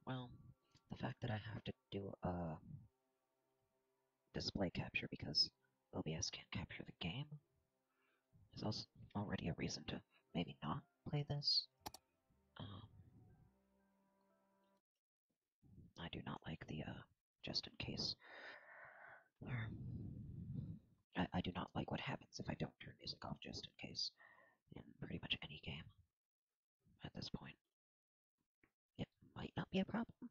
Well, the fact that I have to do a display capture because OBS can't capture the game is also already a reason to maybe not play this. Um, I do not like the just in case. I do not like what happens if I don't turn music off just in case in pretty much any game at this point. It might not be a problem.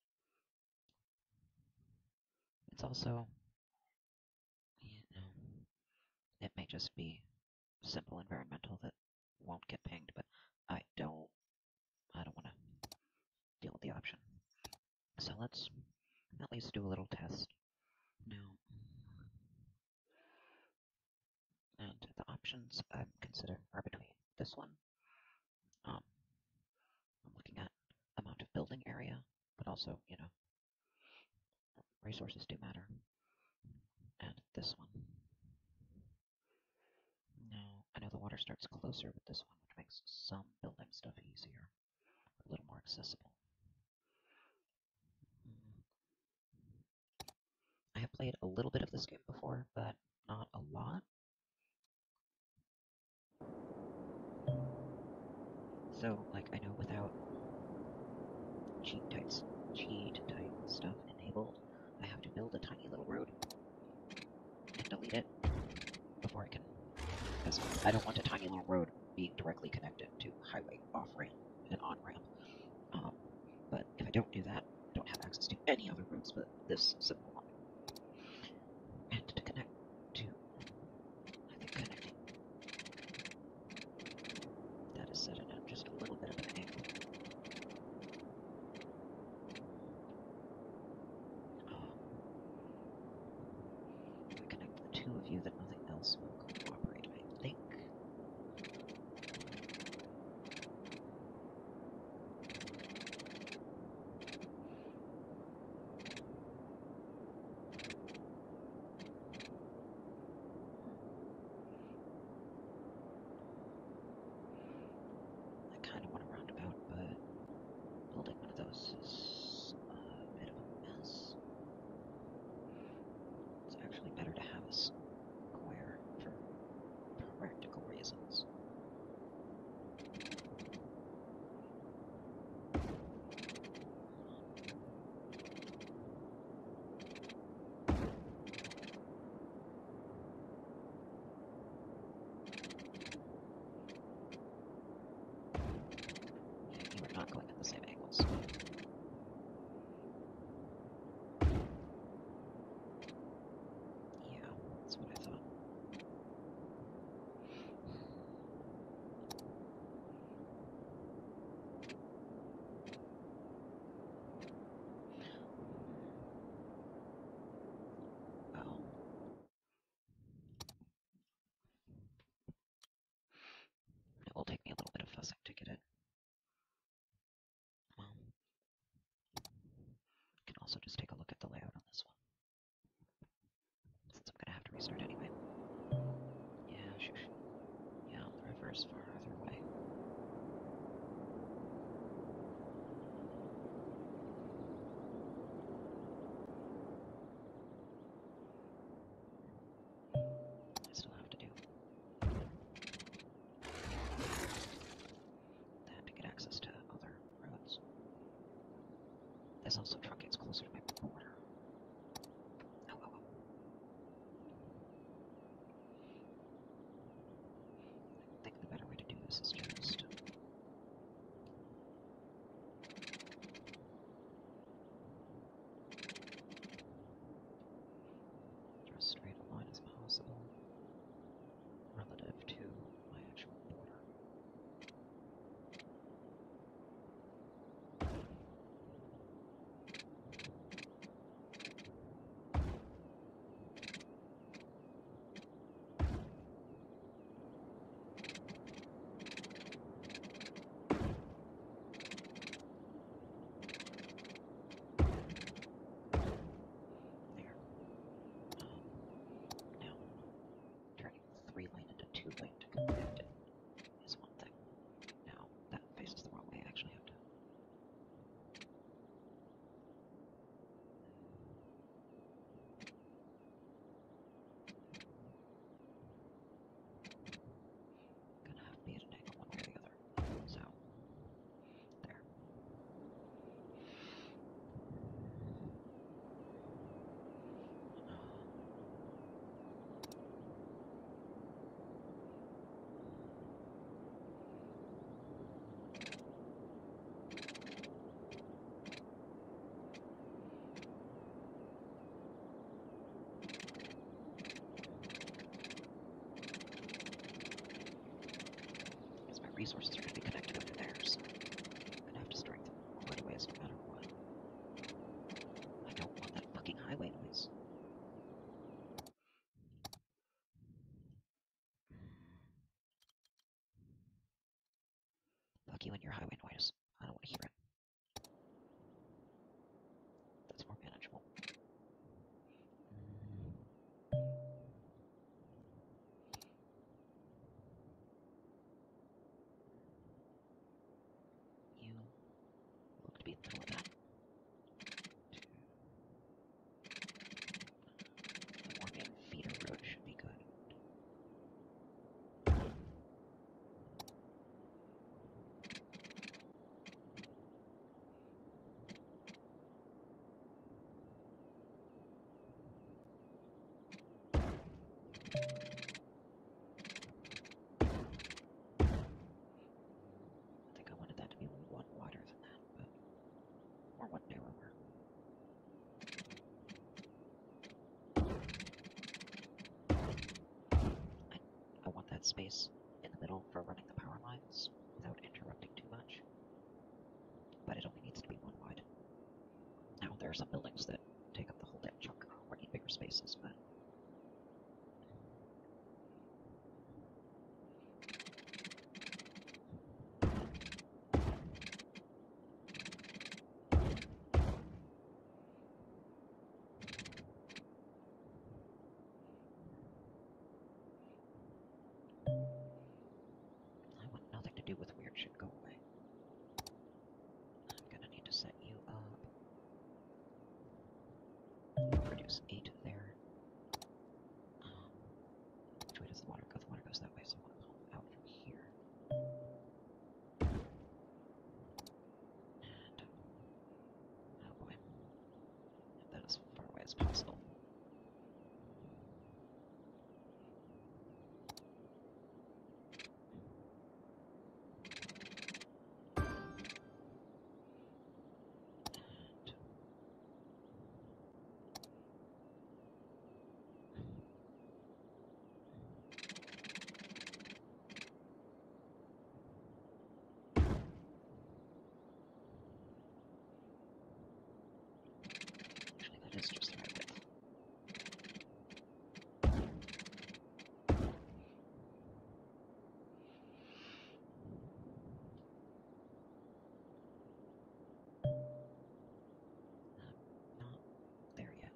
It's also, you know, it may just be simple environmental that won't get pinged, but I don't want to deal with the option. So let's at least do a little test. Now, and the options I consider are between this one. I'm looking at amount of building area, but also, resources do matter. And this one. Now, I know the water starts closer with this one, which makes some building stuff easier, a little more accessible. I have played a little bit of this game before, but not a lot. So, like, I know without cheat type stuff enabled, I have to build a tiny little road and delete it before I can, because I don't want a tiny little road being directly connected to highway off-ramp and on-ramp. But if I don't do that, I don't have access to any other roads but this simple one. And to connect to, I think connecting, that is set at just a little bit of an angle. If I connect the two of you, then nothing else will cooperate, I think. I kind of want a roundabout, but building one of those is a bit of a mess. It's actually better to have a square for practical reasons. You are not going at the same angles. Yeah, that's what I thought. Well, it will take me a little bit of fussing to get it. Well, you can also just take a look at the layout on this one, since I'm gonna have to restart anyway. Yeah, shush. Yeah, the river is farther away. I still have to do that to get access to other roads. This also truncates closer to my border. Oh, oh, oh. I think the better way to do this is just draw as straight a line as possible relative to my actual border. in your highway noise. I don't want to hear it. That's more manageable. You look to be in the middle of that. The more main feeder road should be good. I think I wanted that to be one wider than that, but or one narrower. I want that space in the middle for running the power lines without interrupting too much. But it only needs to be one wide. Now, there are some buildings that take up the whole damn chunk or need bigger spaces, but I want nothing to do with weird shit. Go away. I'm gonna need to set you up. Produce 8 there. Which way does the water go? The water goes that way, so I want to pump out from here. And, oh boy. Get that as far away as possible. Actually, that is just the right width. Not there yet.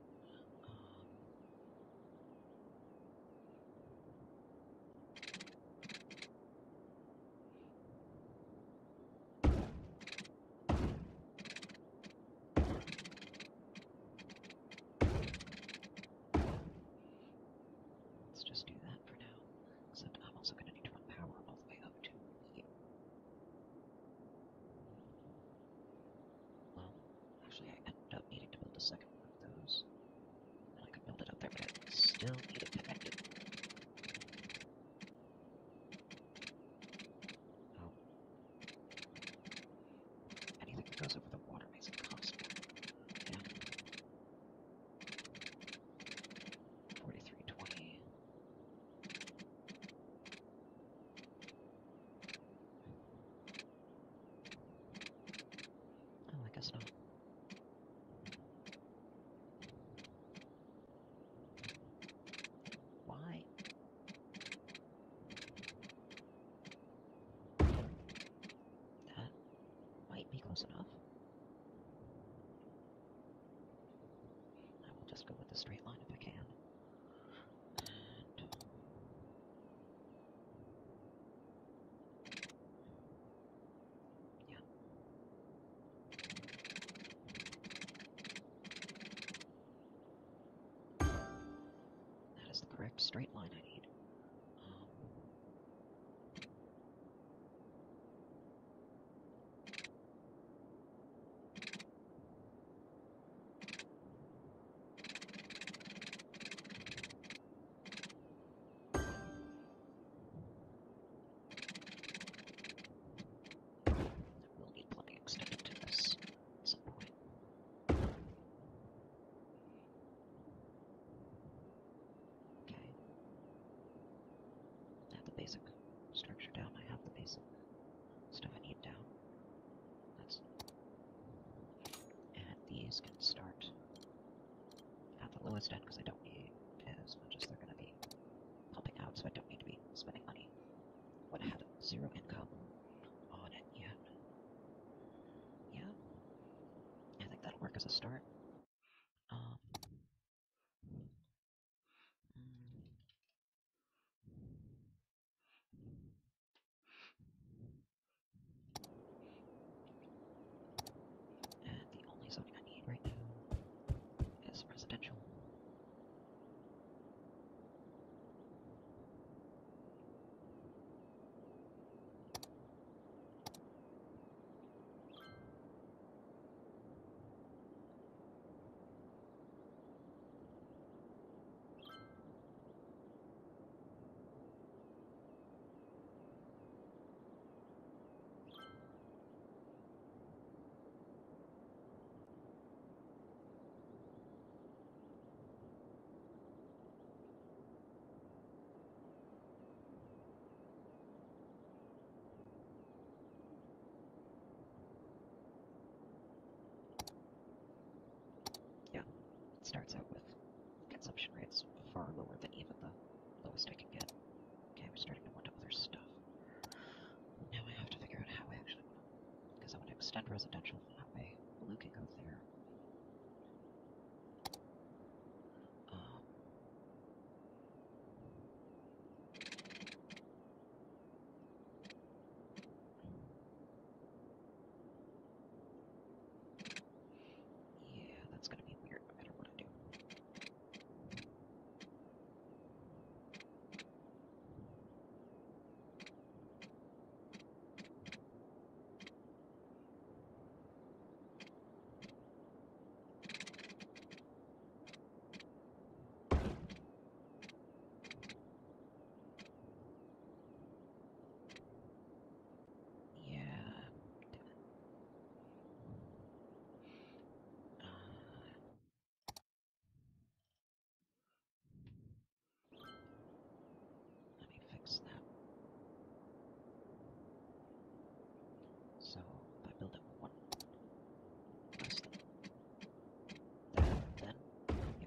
Let's just do that for now. Except I'm also going to need to run power all the way up to here. Well, actually I ended up needing to build a second one of those. And I could build it up there, but I still need it connected. Oh. Anything that goes over the water makes it cost more. Yeah. 4320. Oh, I guess not. Why? That might be close enough. I will just go with the straight line if I can. And yeah. That is the correct straight line I need. We'll need plumbing extended to this at some point. Okay. I have the basic structure down. I have the basic stuff I need down. That's... And these can start at the lowest end because I don't need as much as they're going to be pumping out, so I don't need to be spending money. But I had 0 income on it yet. work as a start. Um, and the only zoning I need right now is residential. It starts out with consumption rates far lower than even the lowest I can get. Okay, we're starting to want other stuff. Now I have to figure out how I actually want to, because I want to extend residential that way. Blue can go there. Yeah, that's gonna be weird no matter what I do. Yeah, damn it. Let me fix that. So, by building one less than that, then, yeah.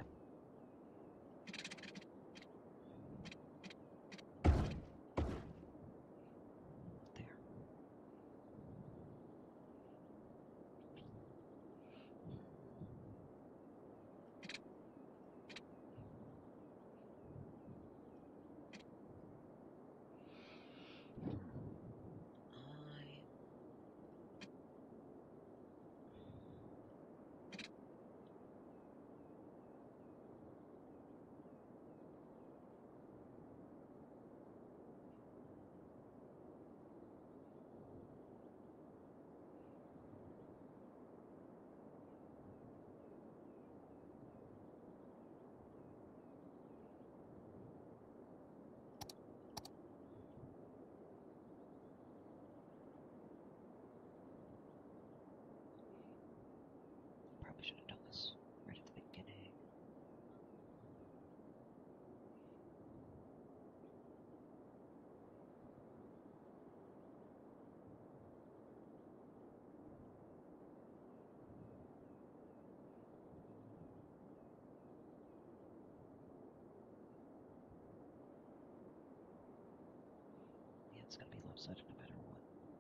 There. Probably should have done this right at the beginning. Yeah, it's gonna be lopsided no matter what.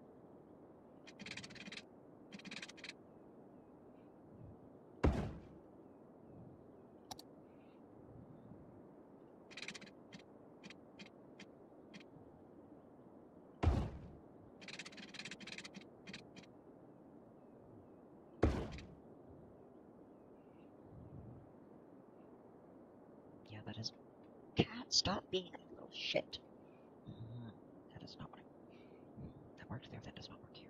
Yeah, that is... Cat, stop being a little shit. That is not what that worked there, that does not work here.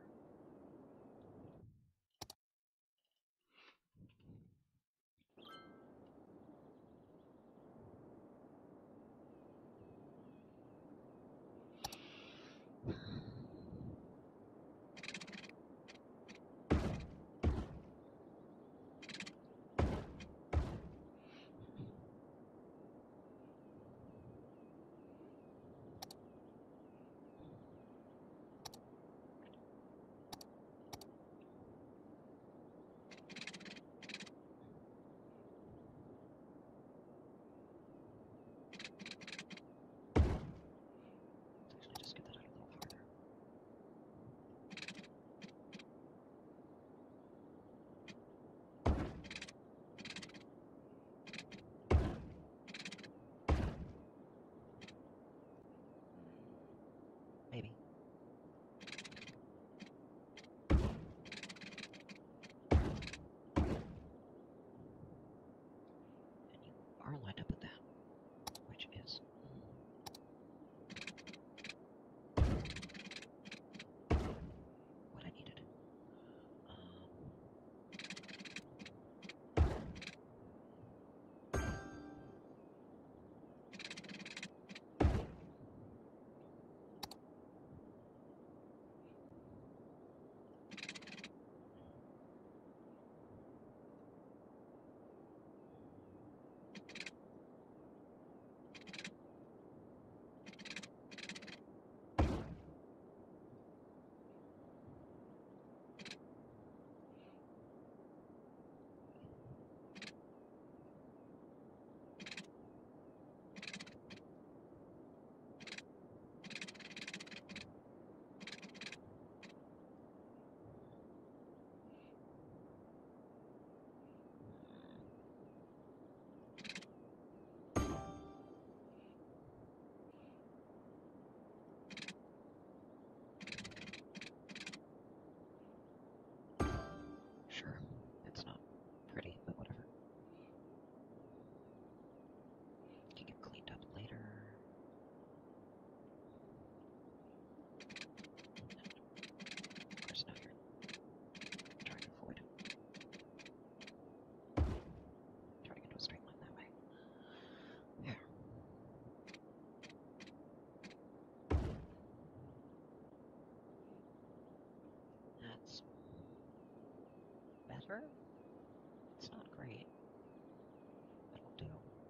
river? It's not great. It'll do.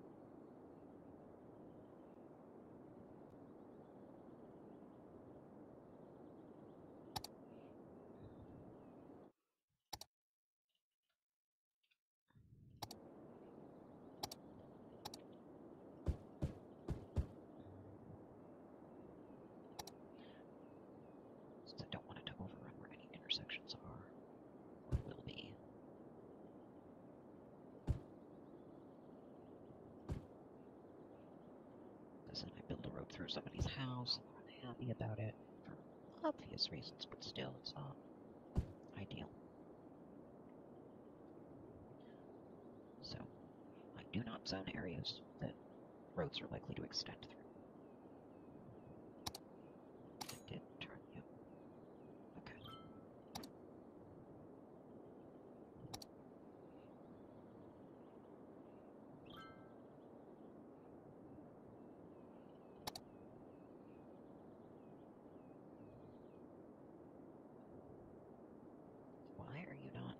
Since I don't want it to overrun where any intersections are, or will be. Because then I build a road through somebody's house, and they're unhappy about it, for obvious reasons, but still, it's not ideal. So, I do not zone areas that roads are likely to extend through. I did turn, yep. Okay. Why are you not?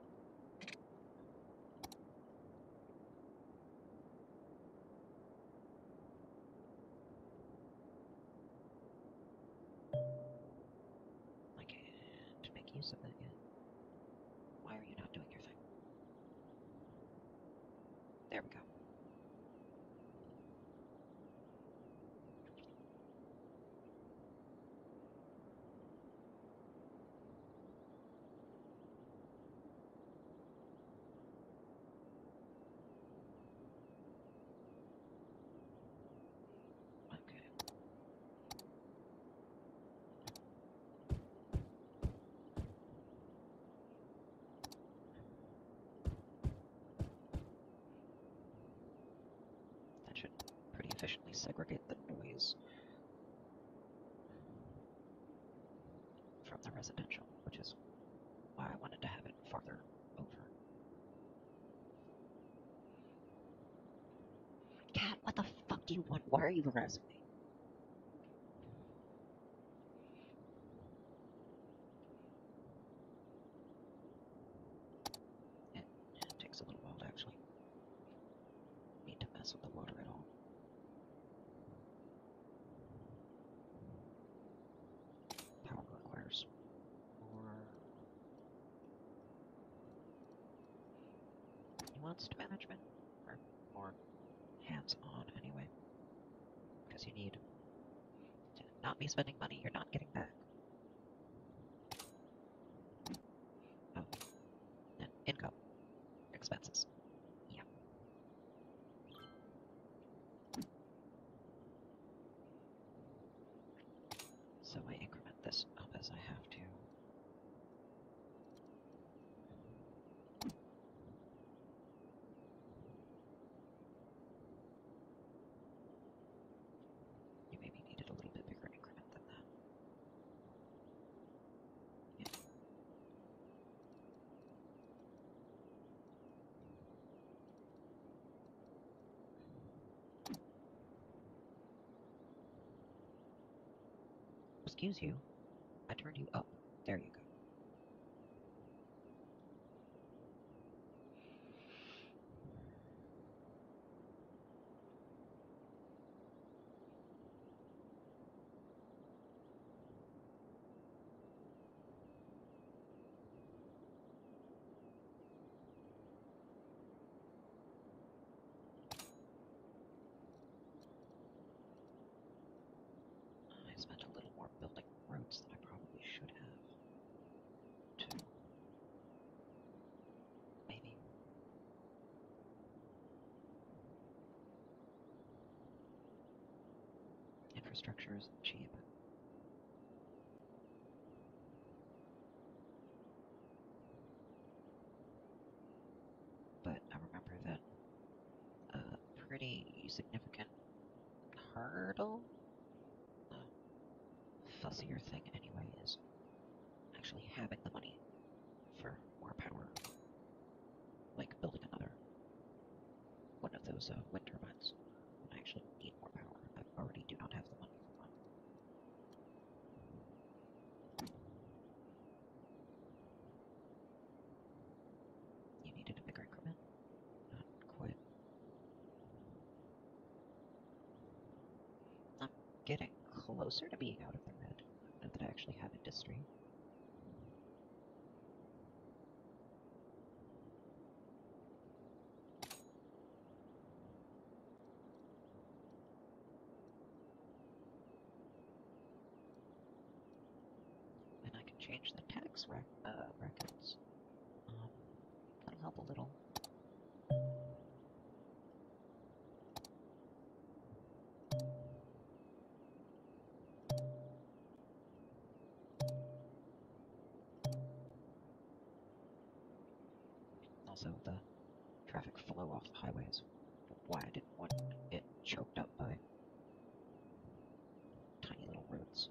I can't make use of that yet. Why are you not doing your thing? There we go. Okay. That should pretty efficiently segregate the noise from the residential, which is why I wanted to have it farther over. Cat, what the fuck do you want? Why are you harassing me? It takes a little while to actually need to mess with the water at all. Power requires more nuanced management, or more hands-on anyway, because you need to not be spending money you're not getting back. Oh, and income, expenses. Yeah. So I increment this up as I have to. You maybe needed a little bit bigger increment than that. Yeah. Excuse you. I turned you up. There you go. I spent a little more building roads than I probably should have. Too. Maybe. Infrastructure isn't cheap. But I remember that a pretty significant hurdle, a fussier thing anyway, is actually having the money for more power. Like building another one of those wind turbines. I actually need more power. I already do not have the money for one. getting closer to being out of the red, now that I actually have industry. And I can change the tax brackets. That'll help a little. Also, the traffic flow off the highway is why I didn't want it choked up by tiny little roads.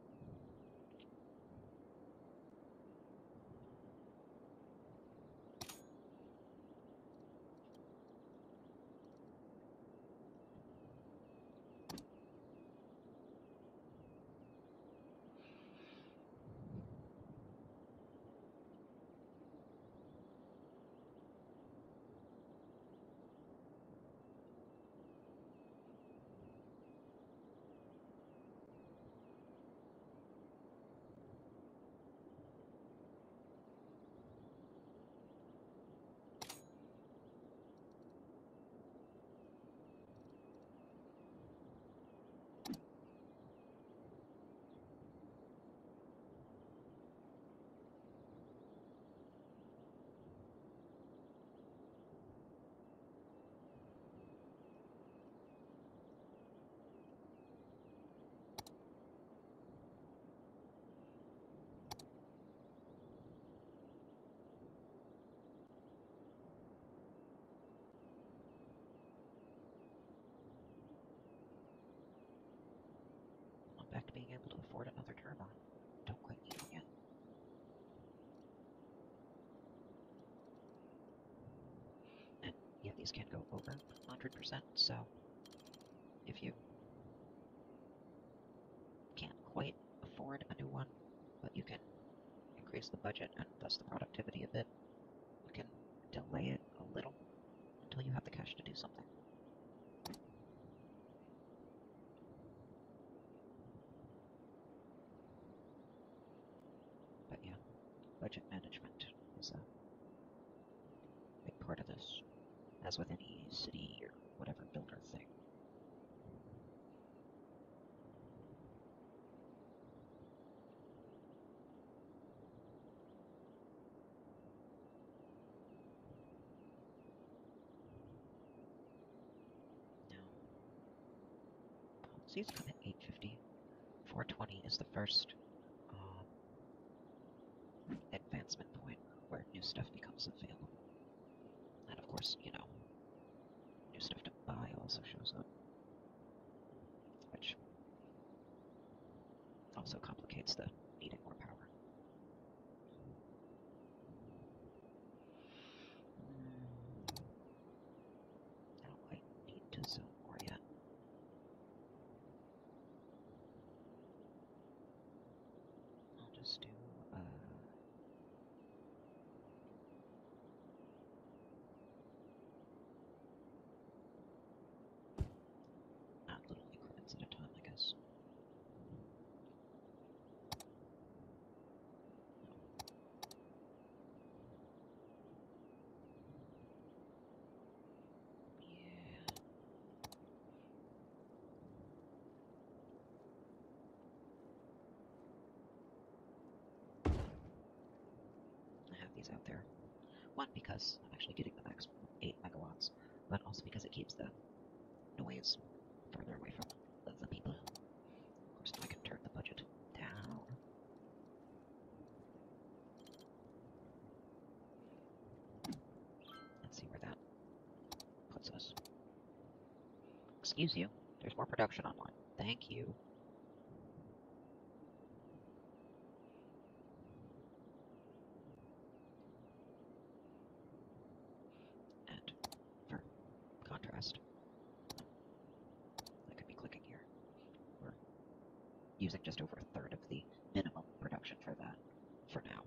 Back to being able to afford another turbine. Don't quite need one yet. And yeah, these can go over 100%, so if you can't quite afford a new one, but you can increase the budget and thus the productivity a bit, you can delay it a little until you have the cash to do something. But yeah, budget management is a big part of this, as with any city or whatever builder thing. Now, policies come at 850. 420 is the first advancement point where new stuff becomes available. And of course, you know, new stuff to buy also shows up, which also complicates the needing more power. I don't quite need to zone more yet. I'll just do little increments at a time, I guess. I have these out there. One, because I'm actually getting the maximum 8 megawatts, but also because it keeps the noise further away from the people. Of course, now I can turn the budget down. Let's see where that puts us. Excuse you, there's more production online. Thank you. And for contrast, I could be clicking here. We're using just over a third of the minimum production for that for now.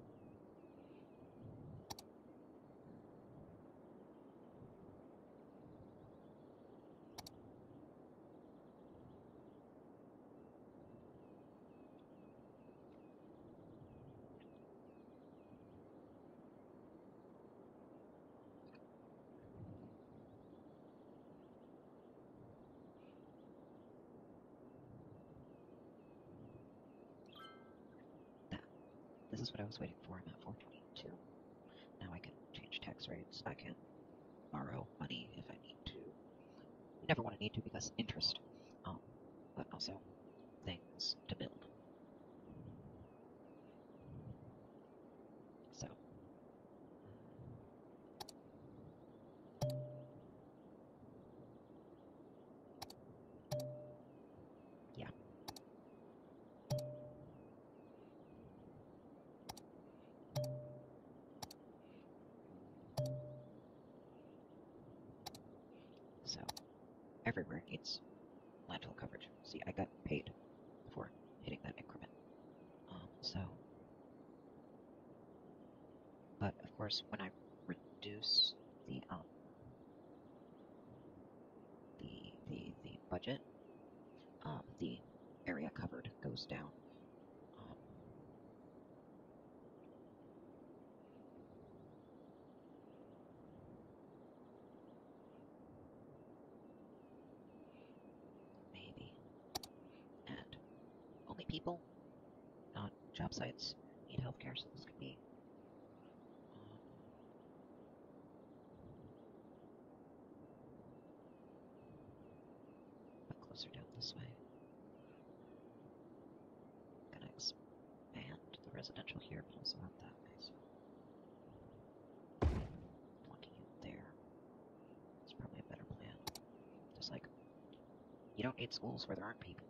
is what I was waiting for. I'm at 422. Now I can change tax rates. I can borrow money if I need to. You never want to need to because interest, but also things to build. So, yeah. So, everywhere needs landfill coverage. See, I got paid for hitting that increment. But of course, when I reduce the budget, the area covered goes down. Maybe. And only people, not job sites, need healthcare, so this could be a bit closer down this way. Gonna expand the residential here, but also out that way, so plunking it there. It's probably a better plan. Just like, you don't need schools where there aren't people.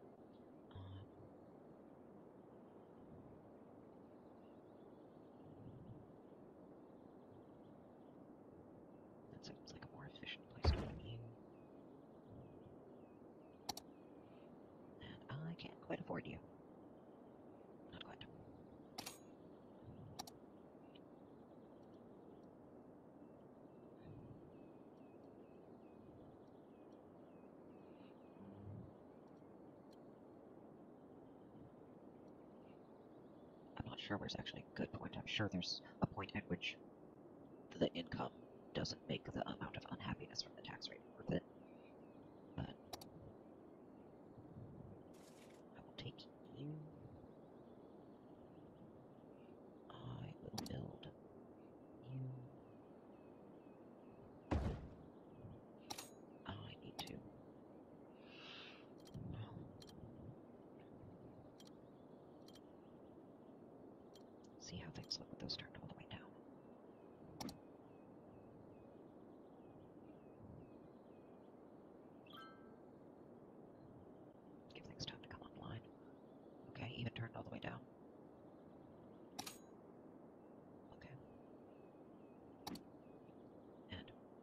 That seems like a more efficient place to put you. And I can't quite afford you. Not quite. I'm not sure where's actually a good point. I'm sure there's a point at which the income doesn't make the amount of unhappiness from the tax rate worth it. But I will take you. I will build you. I need to see how things look with those turned all the way down. Give things time to come online. Okay, even turned all the way down. Okay. And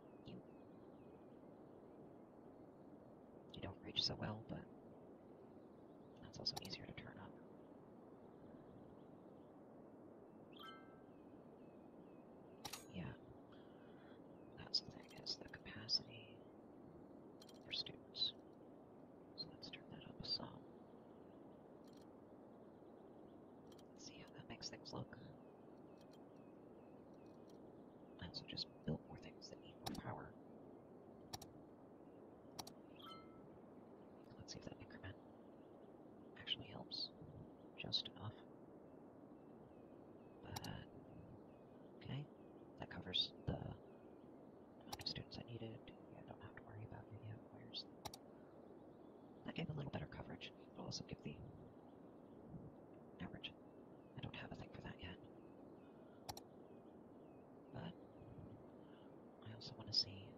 you don't reach so well, but that's also easier to turn up. Yeah. That's the thing, is the capacity for students. So let's turn that up some. Let's see how that makes things look. And so just build more things that need more power. Let's see if that increment actually helps just enough. But, okay, that covers the amount of students I needed. Yeah, I don't have to worry about you yet. That gave a little better coverage. It'll also give the average. I don't have a thing for that yet. But I also want to see.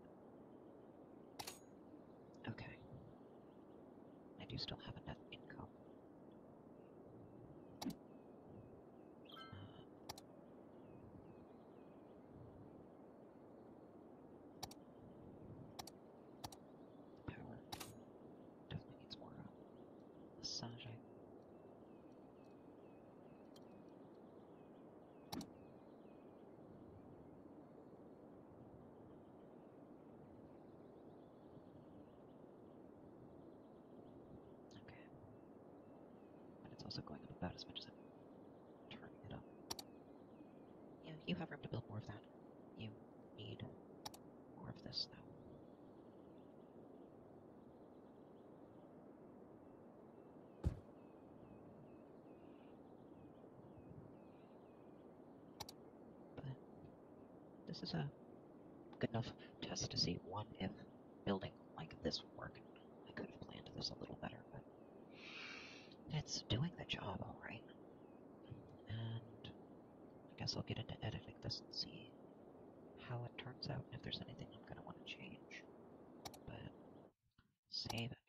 Okay. I do still have a net income. Power definitely needs more massaging. Okay. But it's also going up about as much as I'm turning it up. Yeah, you have room to build more of that. You need more of this, though. this is a good enough test to see, one, if building like this would work. I could have planned this a little better, but it's doing the job alright. And I guess I'll get into editing this and see how it turns out, and if there's anything I'm going to want to change. But save it.